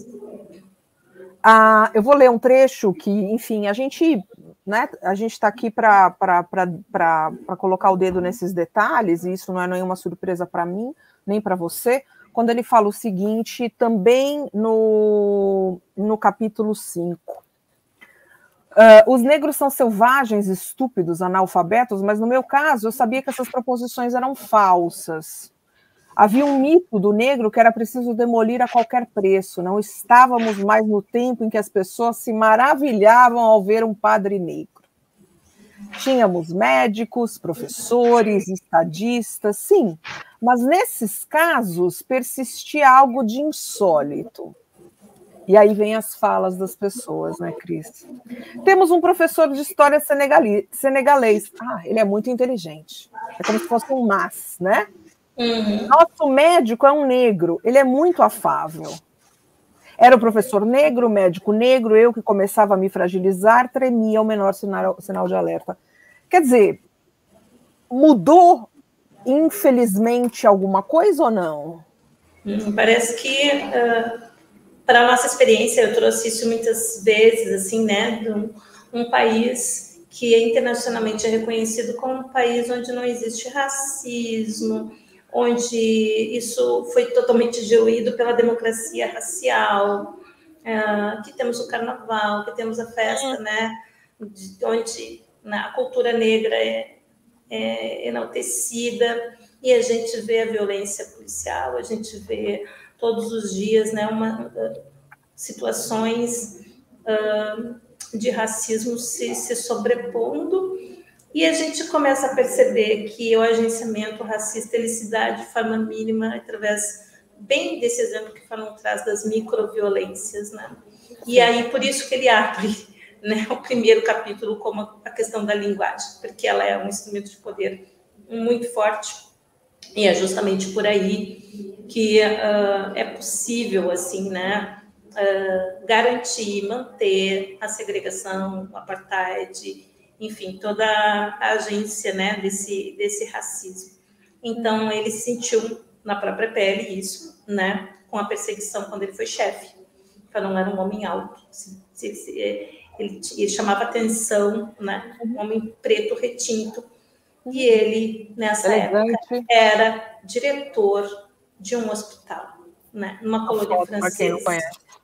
Ah, eu vou ler um trecho que, enfim, a gente, né, a gente está aqui para colocar o dedo nesses detalhes, e isso não é nenhuma surpresa para mim, nem para você, quando ele fala o seguinte, também no, no capítulo cinco. Uh, os negros são selvagens, estúpidos, analfabetos, mas no meu caso eu sabia que essas proposições eram falsas. Havia um mito do negro que era preciso demolir a qualquer preço. Não estávamos mais no tempo em que as pessoas se maravilhavam ao ver um padre negro. Tínhamos médicos, professores, estadistas, sim, mas nesses casos persistia algo de insólito. E aí vem as falas das pessoas, né, Cris? Temos um professor de história senegalês. Ah, ele é muito inteligente. É como se fosse um mas, né? Uhum. Nosso médico é um negro. Ele é muito afável. Era o professor negro, o médico negro, eu que começava a me fragilizar, tremia o menor sinal, sinal de alerta. Quer dizer, mudou, infelizmente, alguma coisa ou não?
Hum, parece que, uh, para a nossa experiência, eu trouxe isso muitas vezes, assim, né, de um, um país que é internacionalmente reconhecido como um país onde não existe racismo, onde isso foi totalmente diluído pela democracia racial, uh, que temos o carnaval, que temos a festa, né, de, onde né, a cultura negra é, é enaltecida, e a gente vê a violência policial, a gente vê todos os dias, né, uma, uh, situações uh, de racismo se, se sobrepondo, e a gente começa a perceber que o agenciamento racista ele se dá de forma mínima através bem desse exemplo que o Fanon traz das microviolências, né? E aí por isso que ele abre, né, o primeiro capítulo como a questão da linguagem, porque ela é um instrumento de poder muito forte e é justamente por aí que uh, é possível assim, né, uh, garantir, manter a segregação, o apartheid, enfim, toda a agência, né, desse, desse racismo. Então, ele sentiu na própria pele isso, né, com a perseguição quando ele foi chefe. Fanon era um homem alto, se, se, se, ele, ele chamava atenção, né, um homem preto retinto, e ele, nessa Elegante. época, era diretor de um hospital, né, numa colônia francesa.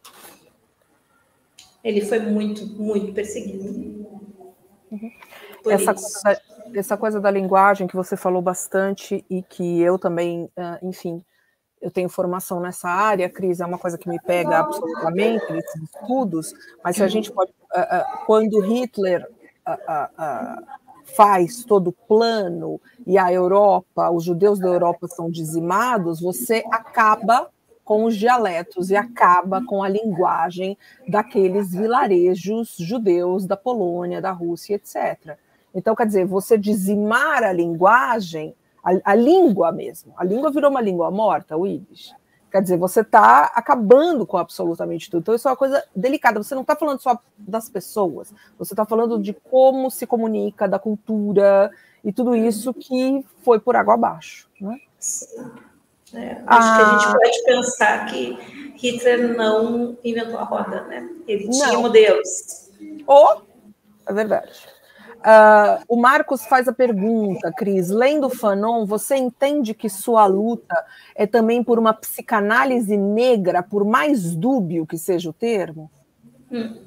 Ele foi muito, muito perseguido.
Uhum. Essa, coisa da, essa coisa da linguagem que você falou bastante e que eu também, enfim, eu tenho formação nessa área, Cris, é uma coisa que me pega absolutamente nesses estudos, mas se a gente pode, quando Hitler faz todo o plano e a Europa, os judeus da Europa são dizimados, você acaba com os dialetos e acaba com a linguagem daqueles vilarejos judeus da Polônia, da Rússia, etcétera. Então, quer dizer, você dizimar a linguagem, a, a língua mesmo, a língua virou uma língua morta, o Yiddish. Quer dizer, você está acabando com absolutamente tudo. Então, isso é uma coisa delicada. Você não está falando só das pessoas, você está falando de como se comunica, da cultura e tudo isso que foi por água abaixo. Né?
Sim. É, acho ah, que a gente pode pensar que Hitler não inventou a roda, né? Ele não. tinha modelos.
Oh, é verdade. Uh, o Marcos faz a pergunta, Cris, lendo Fanon, você entende que sua luta é também por uma psicanálise negra, por mais dúbio que seja o termo?
Hum.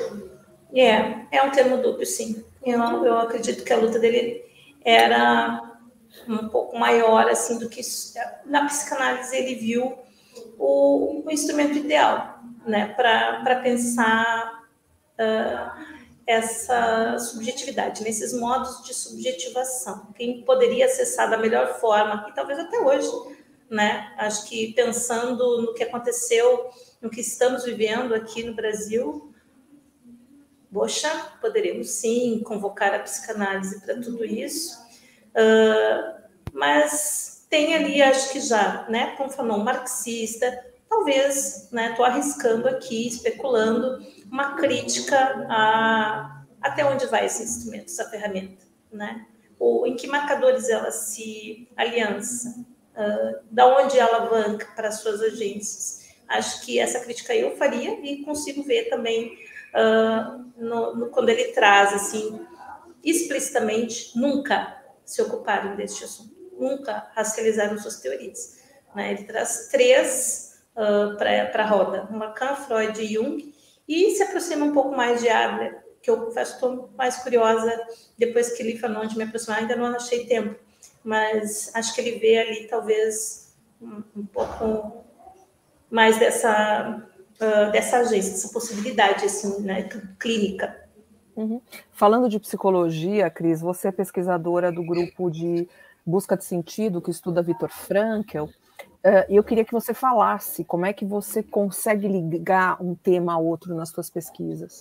É, é um termo dúbio, sim. Eu, eu acredito que a luta dele era um pouco maior assim do que na psicanálise ele viu o, o instrumento ideal, né, para pensar uh, essa subjetividade, nesses modos de subjetivação, quem poderia acessar da melhor forma, e talvez até hoje, né? Acho que pensando no que aconteceu, no que estamos vivendo aqui no Brasil, poxa, poderíamos sim convocar a psicanálise para tudo isso, uh, mas tem ali, acho que já, né, como falou, um marxista, talvez, né, estou arriscando aqui, especulando, uma crítica a até onde vai esse instrumento, essa ferramenta, né? Ou em que marcadores ela se aliança, uh, da onde ela alavanca para as suas agências. Acho que essa crítica eu faria e consigo ver também uh, no, no, quando ele traz, assim, explicitamente, nunca se ocuparam deste assunto, nunca racializaram suas teorias. Né? Ele traz três uh, para a roda, Lacan, Freud e Jung, e se aproxima um pouco mais de Adler, que eu confesso estou mais curiosa depois que li Fanon de me aproximar, ainda não achei tempo, mas acho que ele vê ali talvez um, um pouco mais dessa, uh, dessa agência, dessa possibilidade assim, né, clínica.
Uhum. Falando de psicologia, Cris, você é pesquisadora do grupo de busca de sentido que estuda Viktor Frankl, e eu queria que você falasse como é que você consegue ligar um tema a outro nas suas pesquisas.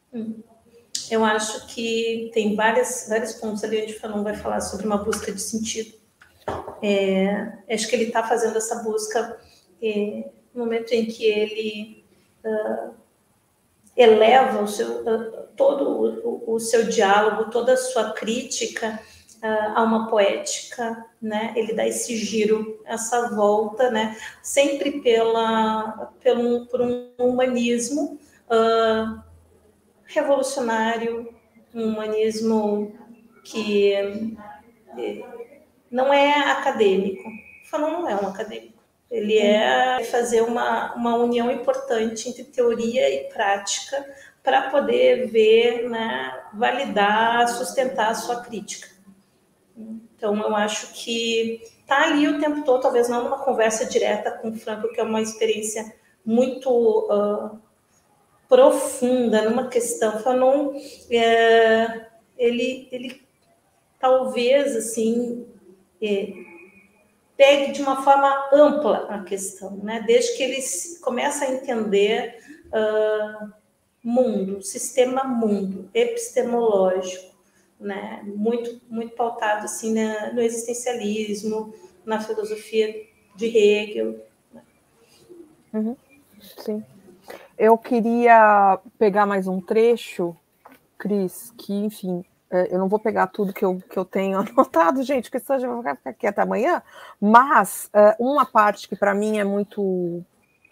Eu acho que tem várias, vários pontos ali onde o Fanon vai falar sobre uma busca de sentido. É, acho que ele está fazendo essa busca é, no momento em que ele uh, eleva o seu, uh, todo o, o seu diálogo, toda a sua crítica uh, a uma poética, né? Ele dá esse giro, essa volta, né? Sempre pela, pelo, por um humanismo uh, revolucionário, um humanismo que não é acadêmico. Fanon não é um acadêmico. Ele é fazer uma, uma união importante entre teoria e prática para poder ver, né, validar, sustentar a sua crítica. Então, eu acho que está ali o tempo todo, talvez não numa conversa direta com o Frankl, que é uma experiência muito uh, profunda, numa questão. Fanon, é, ele, ele talvez, assim, é, pegue de uma forma ampla a questão, né? Desde que ele começa a entender uh, mundo, sistema mundo, epistemológico, né? Muito, muito pautado assim, na, no existencialismo, na filosofia de Hegel.
Uhum. Sim. Eu queria pegar mais um trecho, Cris, que, enfim, eu não vou pegar tudo que eu, que eu tenho anotado, gente, que isso já vai ficar aqui até amanhã, mas uh, uma parte que para mim é muito, uh,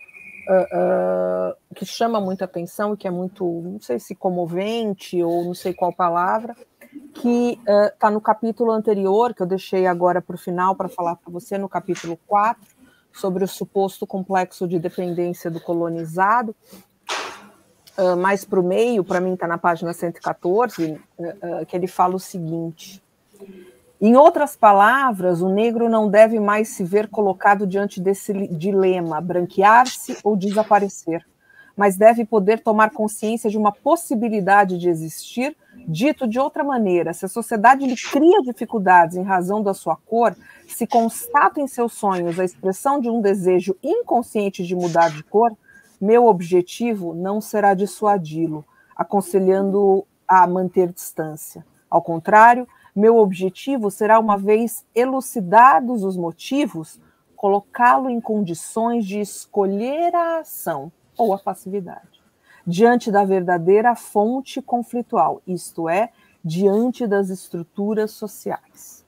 uh, que chama muita atenção e que é muito, não sei se comovente ou não sei qual palavra, que está uh, no capítulo anterior, que eu deixei agora para o final para falar para você, no capítulo quatro, sobre o suposto complexo de dependência do colonizado. Uh, mais para o meio, para mim está na página cento e quatorze, uh, uh, que ele fala o seguinte: em outras palavras, o negro não deve mais se ver colocado diante desse dilema, branquear-se ou desaparecer, mas deve poder tomar consciência de uma possibilidade de existir. Dito de outra maneira, se a sociedade lhe cria dificuldades em razão da sua cor, se constata em seus sonhos a expressão de um desejo inconsciente de mudar de cor, meu objetivo não será dissuadi-lo, aconselhando-o a manter distância. Ao contrário, meu objetivo será, uma vez elucidados os motivos, colocá-lo em condições de escolher a ação ou a passividade, diante da verdadeira fonte conflitual, isto é, diante das estruturas sociais.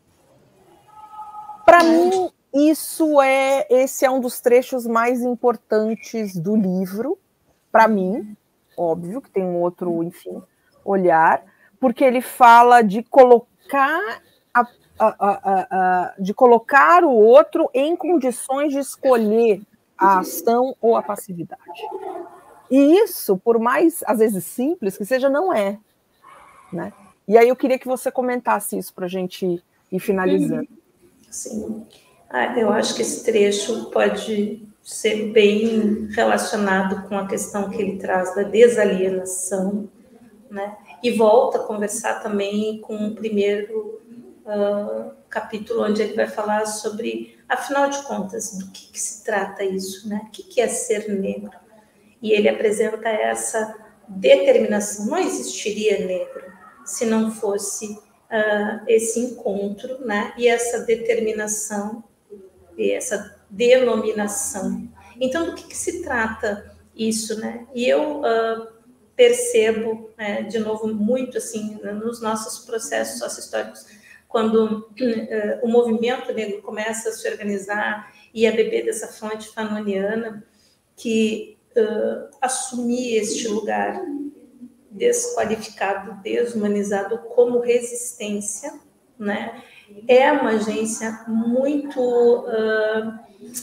Para mim, isso é, esse é um dos trechos mais importantes do livro, para mim, óbvio que tem um outro, enfim, olhar, porque ele fala de colocar a, a, a, a, de colocar o outro em condições de escolher a ação ou a passividade. E isso, por mais, às vezes, simples que seja, não é. Né? E aí eu queria que você comentasse isso para a gente ir finalizando.
Sim. Ah, eu acho que esse trecho pode ser bem relacionado com a questão que ele traz da desalienação, né? E volta a conversar também com o primeiro uh, capítulo, onde ele vai falar sobre, afinal de contas, do que, que se trata isso, né? O que, que é ser negro? E ele apresenta essa determinação. Não existiria negro se não fosse uh, esse encontro, né? E essa determinação, e essa denominação. Então, do que, que se trata isso, né? E eu uh, percebo, né, de novo, muito assim, nos nossos processos sociohistóricos, quando uh, o movimento negro começa a se organizar e a beber dessa fonte fanoniana, que uh, assumir este lugar desqualificado, desumanizado como resistência, né? É uma agência muito uh,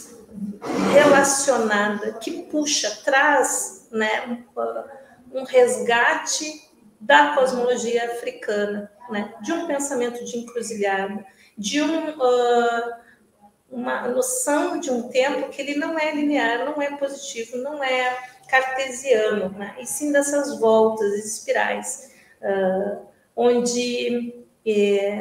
relacionada, que puxa, traz, né, um, um resgate da cosmologia africana, né, de um pensamento de encruzilhada, de um, uh, uma noção de um tempo que ele não é linear, não é positivo, não é cartesiano, né, e sim dessas voltas, espirais, uh, onde é,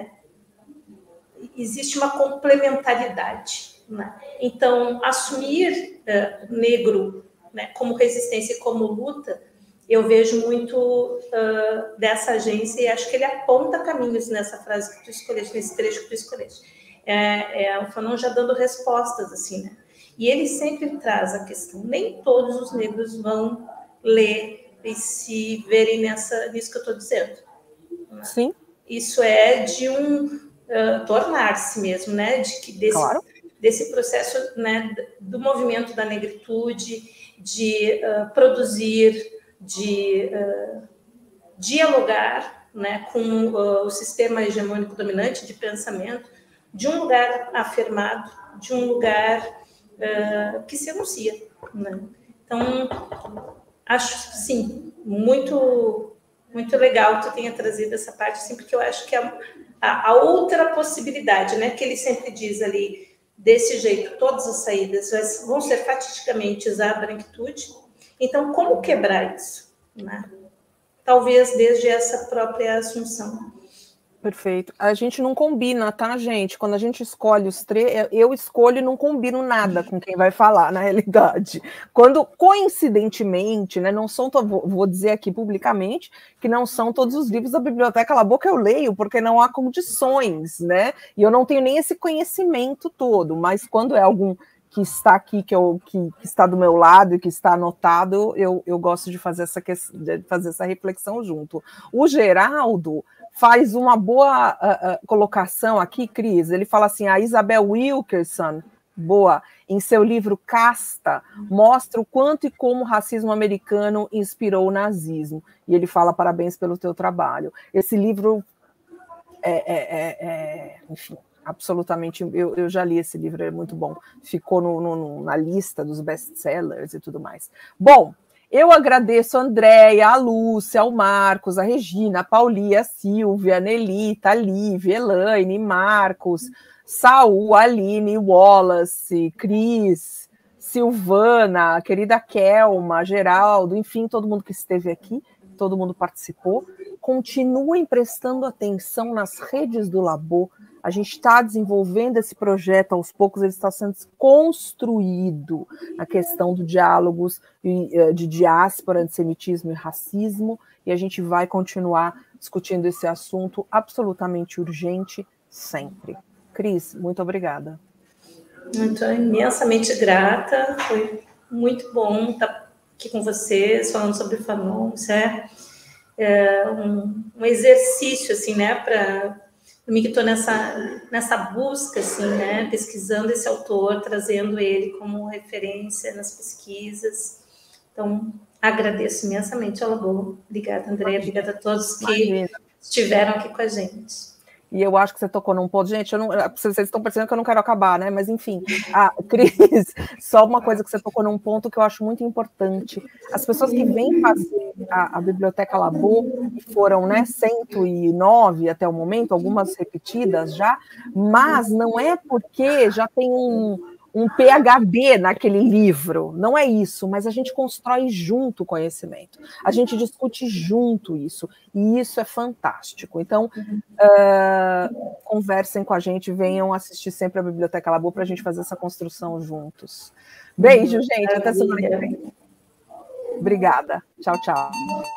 existe uma complementaridade, né? Então, assumir uh, negro, né, como resistência e como luta, eu vejo muito uh, dessa agência, e acho que ele aponta caminhos nessa frase que tu escolheste, nesse trecho que tu escolheste. É, é o Fanon já dando respostas, assim, né? E ele sempre traz a questão, nem todos os negros vão ler e se verem nessa, nisso que eu estou dizendo. Né?
Sim.
Isso é de um Uh, tornar-se mesmo, né, de que desse, claro. desse processo, né, do movimento da negritude, de uh, produzir, de uh, dialogar, né, com uh, o sistema hegemônico dominante de pensamento, de um lugar afirmado, de um lugar uh, que se anuncia, né? Então, acho, sim, muito, muito legal que tu tenha trazido essa parte, assim, porque eu acho que é A, a outra possibilidade, né, que ele sempre diz ali, desse jeito, todas as saídas vão ser fatidicamente a branquitude. Então, como quebrar isso? Né? Talvez desde essa própria assunção.
Perfeito. A gente não combina, tá, gente? Quando a gente escolhe os três, eu escolho e não combino nada com quem vai falar, na realidade. Quando, coincidentemente, né, não são, vou dizer aqui publicamente, que não são todos os livros da Biblioteca La Boca eu leio, porque não há condições, né? E eu não tenho nem esse conhecimento todo, mas quando é algum que está aqui, que, eu, que, que está do meu lado e que está anotado, eu, eu gosto de fazer, essa, de fazer essa reflexão junto. O Geraldo faz uma boa uh, uh, colocação aqui, Cris. Ele fala assim, a Isabel Wilkerson, boa, em seu livro Casta, mostra o quanto e como o racismo americano inspirou o nazismo. E ele fala, parabéns pelo teu trabalho. Esse livro é, é, é, é enfim, absolutamente, eu, eu já li esse livro, é muito bom. Ficou no, no, na lista dos best-sellers e tudo mais. Bom, eu agradeço a Andréia, a Lúcia, ao Marcos, a Regina, a Paulia, a Silvia, a Nelita, a Lívia, Elaine, Marcos, Saul, Aline, Wallace, Cris, Silvana, a querida Kelma, Geraldo, enfim, todo mundo que esteve aqui, todo mundo participou. Continuem prestando atenção nas redes do Labo. A gente está desenvolvendo esse projeto aos poucos, ele está sendo construído, a questão do diálogos de diáspora, antissemitismo e racismo, e a gente vai continuar discutindo esse assunto absolutamente urgente sempre. Cris, muito obrigada.
Muito imensamente grata, foi muito bom estar aqui com vocês, falando sobre o Fanon. Isso é, é um, um exercício, assim, né, para mim que estou nessa, nessa busca, assim, né, pesquisando esse autor, trazendo ele como referência nas pesquisas. Então, agradeço imensamente ao Labo. Obrigada, Andréia, obrigada a todos que Imagina. estiveram aqui com a gente.
E eu acho que você tocou num ponto, gente, eu não, vocês estão percebendo que eu não quero acabar, né? Mas enfim, ah, Cris, só uma coisa que você tocou num ponto que eu acho muito importante. As pessoas que vêm fazer a, a Biblioteca Labo, e foram, né, cento e nove até o momento, algumas repetidas já, mas não é porque já tem um, um P H D naquele livro, não é isso, mas a gente constrói junto o conhecimento, a gente discute junto isso, e isso é fantástico. Então, uh, conversem com a gente, venham assistir sempre a Biblioteca Labo para a gente fazer essa construção juntos. Beijo, gente, até semana que vem. Obrigada. Tchau, tchau.